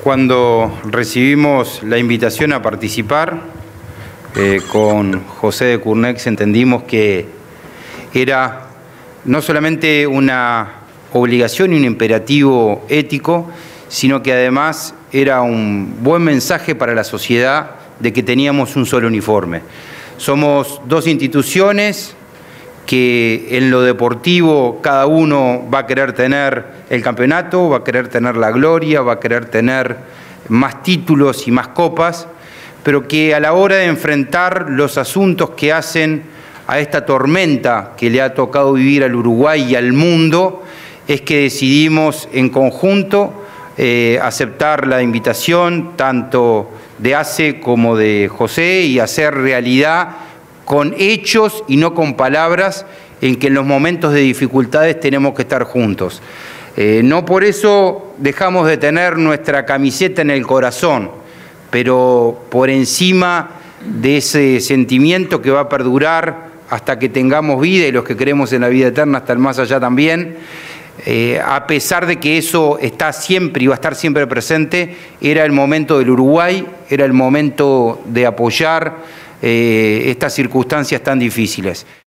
Cuando recibimos la invitación a participar, con José de Curnex entendimos que era no solamente una obligación y un imperativo ético, sino que además era un buen mensaje para la sociedad de que teníamos un solo uniforme. Somos dos instituciones que en lo deportivo cada uno va a querer tener el campeonato, va a querer tener la gloria, va a querer tener más títulos y más copas, pero que a la hora de enfrentar los asuntos que hacen a esta tormenta que le ha tocado vivir al Uruguay y al mundo, es que decidimos en conjunto aceptar la invitación tanto de ACE como de José y hacer realidad con hechos y no con palabras, en que en los momentos de dificultades tenemos que estar juntos. No por eso dejamos de tener nuestra camiseta en el corazón, pero por encima de ese sentimiento que va a perdurar hasta que tengamos vida, y los que creemos en la vida eterna hasta el más allá también, a pesar de que eso está siempre y va a estar siempre presente, era el momento del Uruguay, era el momento de apoyar estas circunstancias tan difíciles.